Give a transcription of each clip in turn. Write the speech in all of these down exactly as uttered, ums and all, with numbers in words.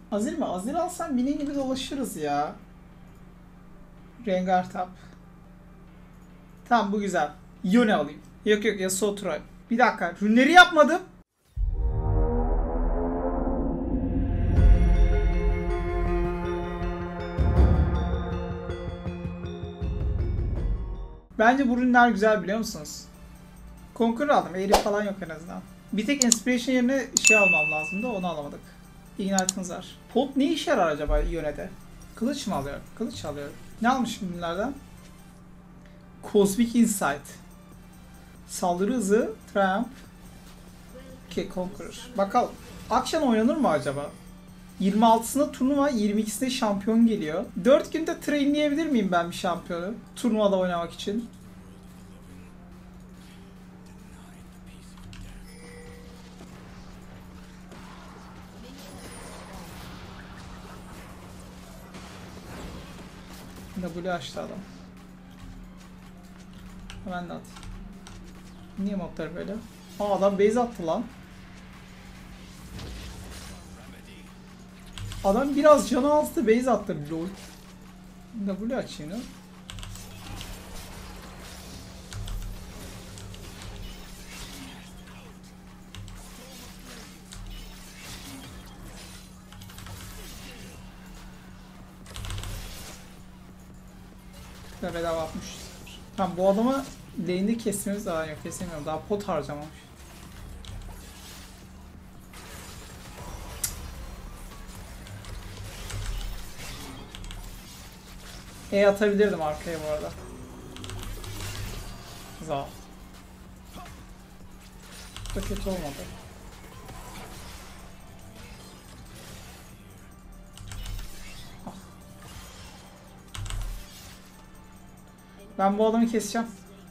Azir mi? Azir alsam mini gibi dolaşırız ya. Rengar tap. Tamam bu güzel. Yone alayım. Yok yok Yasuo Troy. Bir dakika. Rünleri yapmadım. Bence bu ürünler güzel biliyor musunuz? Conqueror aldım. Eğri falan yok en azından. Bir tek Inspiration yerine şey almam lazım da onu alamadık. Ignite'ımız var. Pot ne işe yarar acaba yönede? Kılıç mı alıyor? Kılıç alıyor. Ne almışım bunlardan? Cosmic Insight. Saldırı hızı. Triumph. Okay, Conqueror. Bakalım. Akşam oynanır mı acaba? yirmi altısında turnuva, yirmi ikisinde şampiyon geliyor. dört günde trainleyebilir miyim ben bir şampiyonu? Turnuvada oynamak için. W açtı adam. Hemen de at. Niye moblar böyle? Aa adam base attı lan. Adam biraz canı azdı base attı lol. W açayım lan. Ve bedava atmış. Tamam bu adama lane'de kesmemiz daha yok kesemiyorum. Daha pot harcamamış. E atabilirdim arkaya bu arada. Zaaf. Bu da kötü olmadı. Ah. Ben bu adamı keseceğim.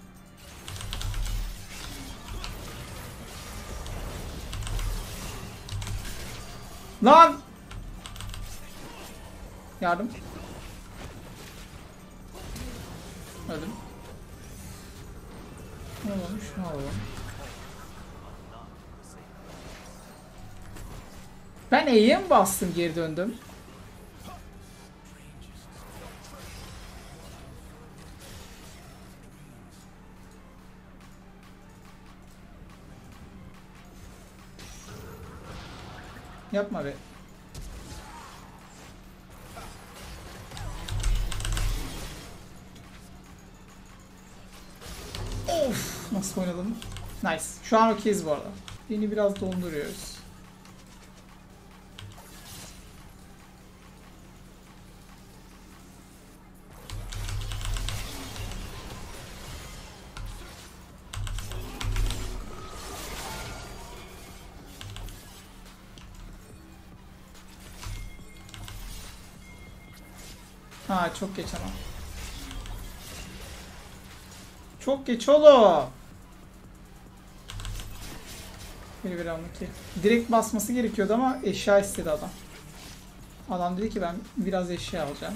Lan! Yardım. Öldüm. Ne olmuş? Ne oldu? Ben E'ye mi bastım geri döndüm? Yapma be. Of, nasıl oynadım? Nice. Şu an okeyiz bu arada. Beni biraz donduruyoruz. Ha çok geç ama. Çok geç oğlum. Bir bir anlık ki. Direkt basması gerekiyordu ama eşya istedi adam. Adam dedi ki ben biraz eşya alacağım.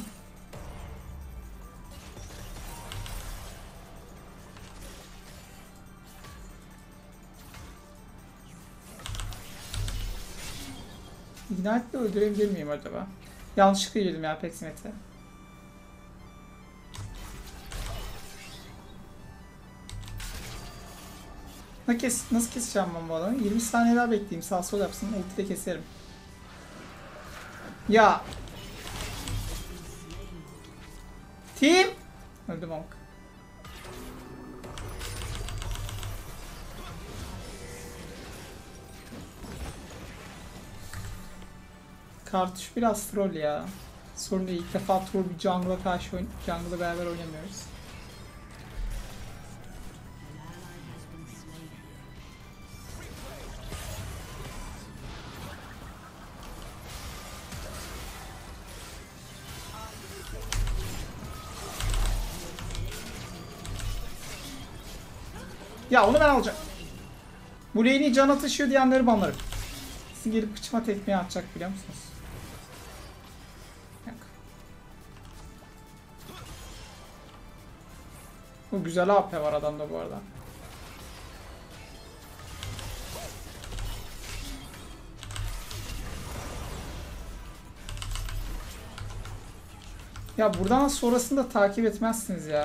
Ignite'le öldürebilir miyim acaba? Yanlışlıkla yedim ya Peximet'e. Nasıl, kes, nasıl keseceğim ben bu adamı? yirmi saniye daha bekleyeyim. Sağ sol yapsın. Ulti de keserim. Ya. Team. Öldüm amk. Kartuş biraz troll ya. Sorun değil. İlk defa troll bir jungle'a karşı oyn jungle'la beraber oynamıyoruz. Ya onu ben alacağım. Bu lane'i can atışıyor diyenleri banlarım. Sizi gelip kıçıma tekmeye atacak biliyor musunuz? Yok. Bu güzel A P var adamda bu arada. Ya buradan sonrasını da takip etmezsiniz ya.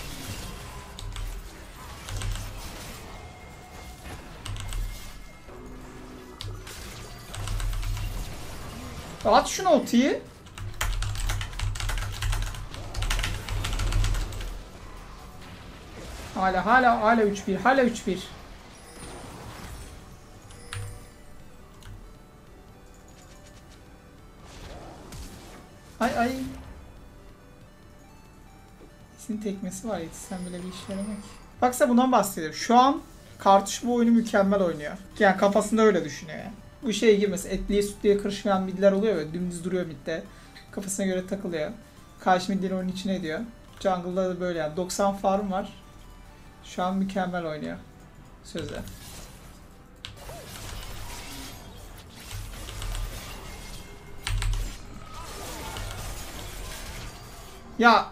At şunu ultiyi. Hala hala hala üç bir. Hala üç bir. Ay ay. İkisinin tekmesi var, yetişsen bile bir işe yaramıyor ki. Baksa bundan bahsediyorum. Şu an Kartuş bu oyunu mükemmel oynuyor. Yani kafasında öyle düşünüyor yani. Bu şey gibi mesela etliye sütlüye karışmayan midler oluyor ya, dümdüz duruyor midde. Kafasına göre takılıyor. Karşı midleri oyunun içine ediyor. Jungle'da da böyle yani. doksan farm var. Şu an mükemmel oynuyor. Sözde. Ya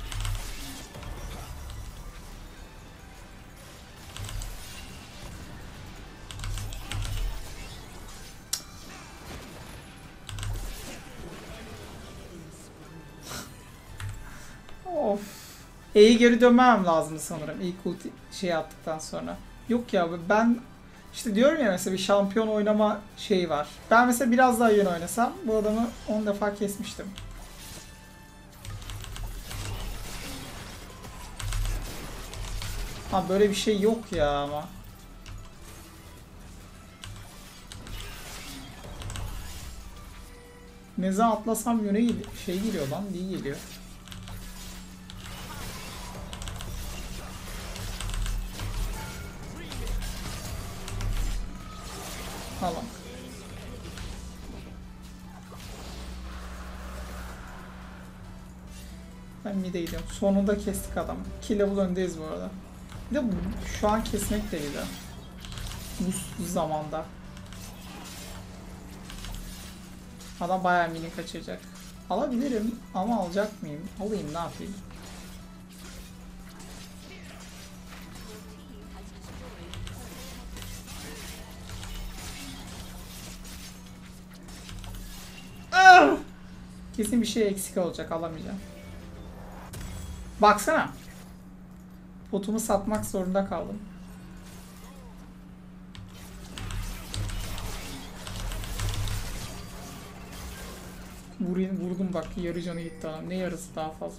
of. E'yi geri dönmem lazım sanırım ilk ulti şey yaptıktan sonra. Yok ya ben işte diyorum ya mesela bir şampiyon oynama şeyi var. Ben mesela biraz daha iyi oynasam bu adamı on defa kesmiştim. Ha böyle bir şey yok ya ama. Ne zaman atlasam yöne şey geliyor lan, iyi geliyor. Tamam. Ben mid'e gidiyorum. Sonunda kestik adamı. iki level öndeyiz bu arada. Bir de bu, şu an kesmek de güzel. Bu zamanda. Adam bayağı mini kaçıracak. Alabilirim ama alacak mıyım? Alayım, ne yapayım? Ah! Kesin bir şey eksik olacak, alamayacağım. Baksana. Potumu satmak zorunda kaldım. Vurayım, vurdum bak, yarı canı gitti adam. Ne yarısı, daha fazla.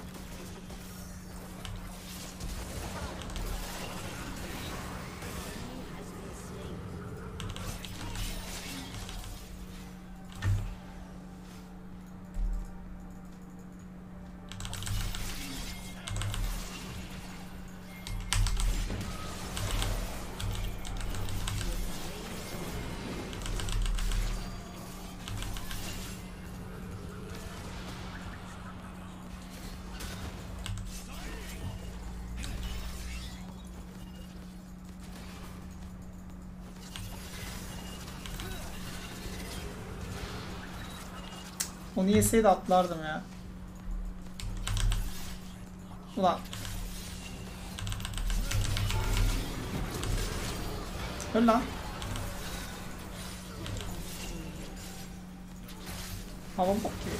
Onu yeseydi atlardım ya. Ulan. Öl lan. Hava bok gibi.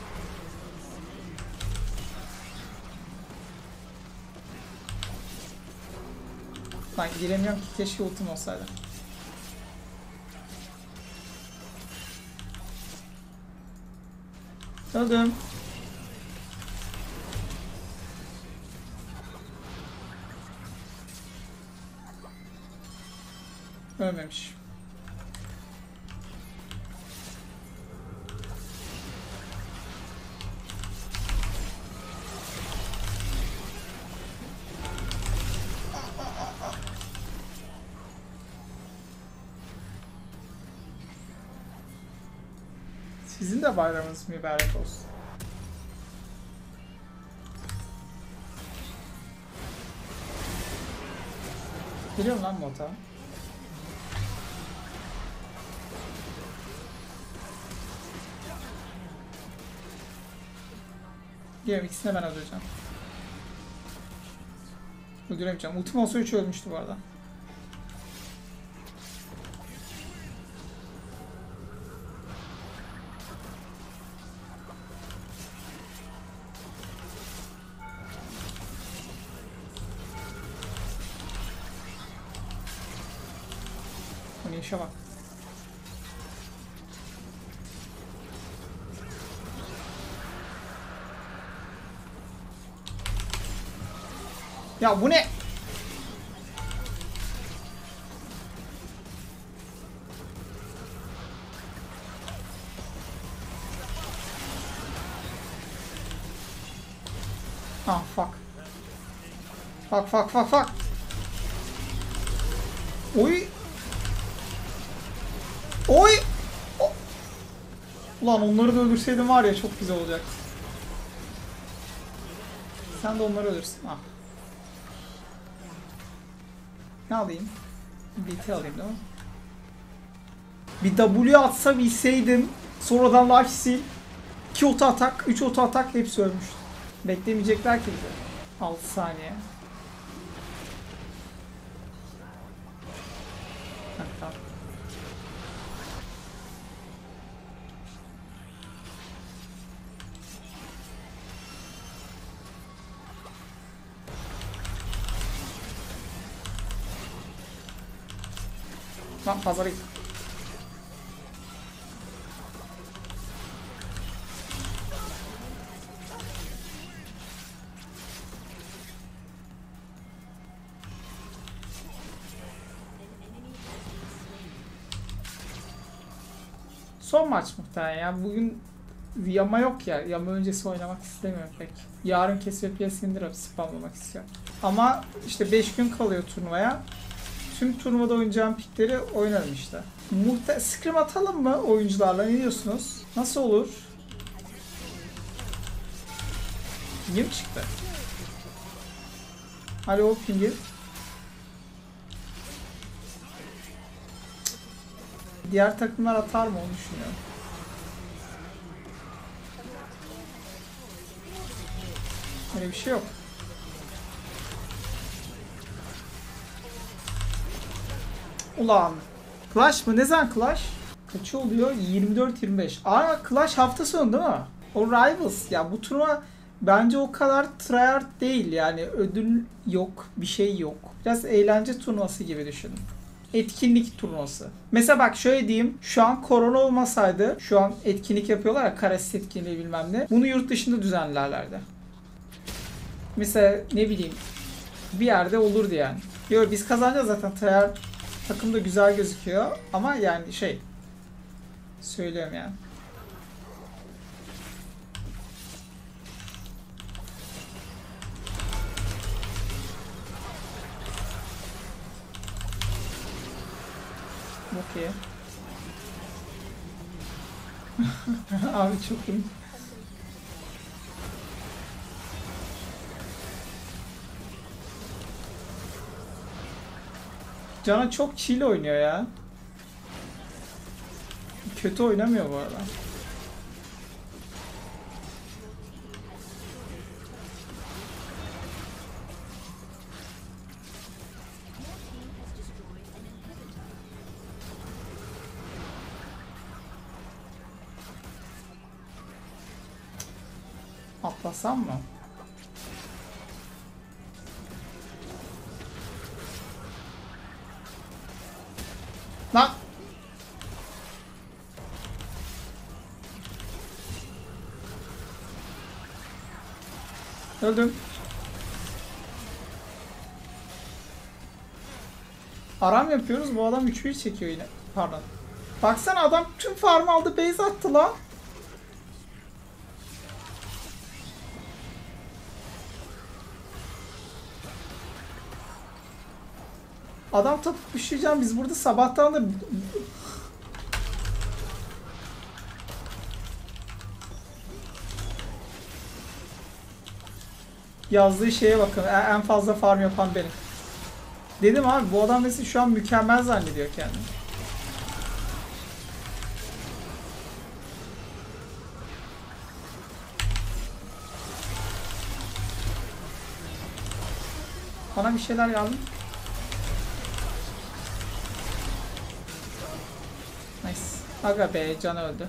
Lan giremiyorum ki, keşke ultim olsaydı. Öldüm. Ölmemiş. Sizin de bayramınız mübarek olsun. Geliyorum lan bota. Geliyorum, ikisini ben öldüreceğim. Öldüremeyeceğim. Ultim olsa üç ölmüştü bu arada. Oynayışa bak. Ya bu ne? Ah fuck. Fuck fuck fuck fuck. Oy. Oy. O- Ulan onları da öldürseydim var ya çok güzel olacaktı. Sen de onları öldürsün. Ah. Ne alayım? B T alayım değil mi? Bir W atsa bilseydim. Sonradan life steal. iki oto atak, üç oto atak hepsi ölmüş. Beklemeyecekler ki bize. altı saniye. Hatta. Lan pazara git. Son maç muhtemelen ya. Bugün yama yok ya. Yama öncesi oynamak istemiyorum pek. Yarın Cassiopeia indirip spamlamak istiyorum. Ama işte beş gün kalıyor turnuvaya. Tüm turnuvada oynayacağım pikleri oynarım işte. Muhte scrim atalım mı oyuncularla? Ne diyorsunuz? Nasıl olur? Pingim çıktı. Alo pingim. Diğer takımlar atar mı onu düşünüyorum. Öyle bir şey yok. Ulan. Clash mı? Ne zaman Clash? Kaçı oluyor? yirmi dört yirmi beş. Aa Clash hafta sonu değil mi? O Rivals. Ya bu turnuva bence o kadar tryhard değil yani. Ödül yok. Bir şey yok. Biraz eğlence turnuvası gibi düşünün. Etkinlik turnuvası. Mesela bak şöyle diyeyim. Şu an korona olmasaydı, şu an etkinlik yapıyorlar ya, Karasis etkinliği bilmem ne. Bunu yurt dışında düzenlerlerdi. Mesela ne bileyim bir yerde olurdu yani. Yok biz kazanacağız zaten. Tryhard takım da güzel gözüküyor ama yani şey söylüyorum yani. Okey. Abi çok iyi. Cana çok chill oynuyor ya. Kötü oynamıyor bu arada. Atlasam mı? Lan! Öldüm. Aram yapıyoruz. Bu adam üç bir çekiyor yine. Pardon. Baksana adam tüm farm aldı. Base attı lan. Adam tapıp düşeceğim. Biz burada sabahtan da yazdığı şeye bakın. En fazla farm yapan benim. Dedim abi bu adam mesela şu an mükemmel zannediyor kendini. Bana bir şeyler yazdım. Nice. Aga be can öldü.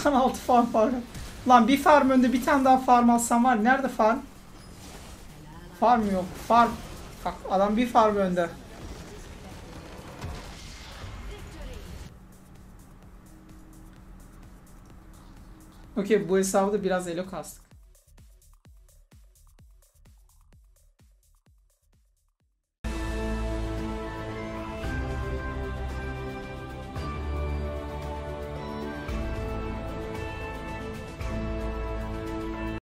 doksan altı farm farm. Lan bir farm önde bir tane daha farm alsam var. Nerede farm? Farm yok. Farm. Bak adam bir farm önde. Okey bu hesabı da biraz elo kastık.